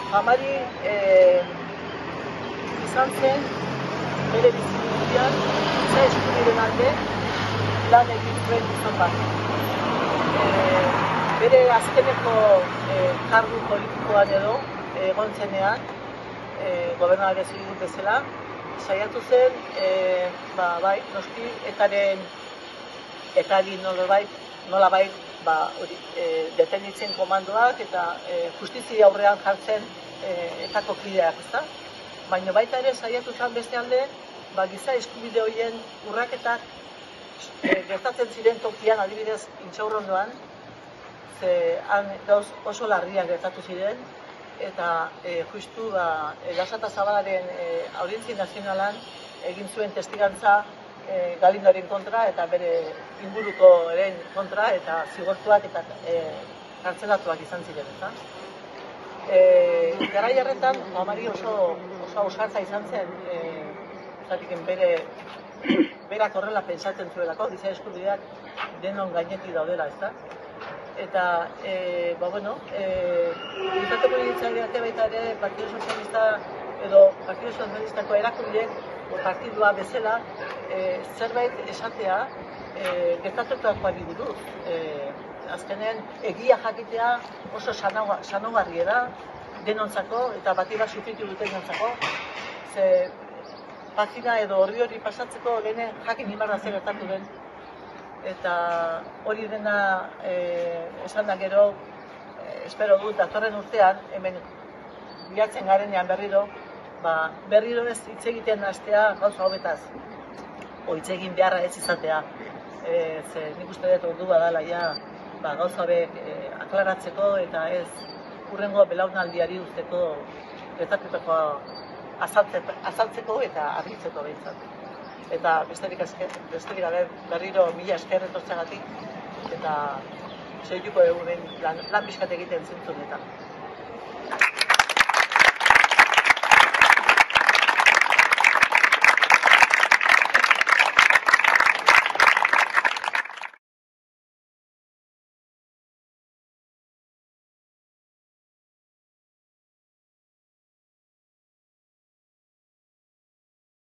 Amari izan zen bere bizitzean giza eskubideen alde lan egin zuen gizon bat. Bere azkeneko kargu politikoan edo egon zenean, gobernadore zibil bezala, saiatu zen, bai, noski, etari nolabait detenitzen komandoak eta justizia aurrean jartzen etako kideak, ezta? Baina baita ere saiatu zen beste alde, giza eskubide horien urraketak gertatzen ziren tokian, adibidez, Intxaurrondoan, ze han oso larriak gertatu ziren, eta justu Lasata Zabalaren Audientzia Nazionalan egin zuen testigantza Galindoren kontra eta bere ingurukoren kontra eta zigortuak eta kartzelatuak izan ziren, ezta? Garai harretan, Amari oso ausarta izan zen, berak horrela pentsatzen zuelako, giza eskubideak denon gainetik daudela, ezta? Eta, gizarte polititzaileak baita ere, Partido Sozialista edo Partido Sozialistako erakundeek partidua bezala zerbait esatea gertatutakoari buruz. Azkenen, egia jakitea oso sanogarria da denontzako eta bati bat sufritu dutenontzako. Ze pagina edo horri pasatzeko lehenen jakin imarra zer gertatu den. Eta hori dena esan da gero, espero dut, datorren urtean, hemen bilatzen garenean berriro ez hitz egiten hastea gauza hobetaz. Hitz egin beharra ez izatea. Ze nik uste dut ordua dela gauza hobek aklaratzeko eta ez hurrengo belaunaldiari usteko gertatutakoa azaltzeko eta argitzeko behintzat. Eta besterik gabe berriro mila esker etortzeagatik eta segituko egunen lan pixkat egiten zentzunetan.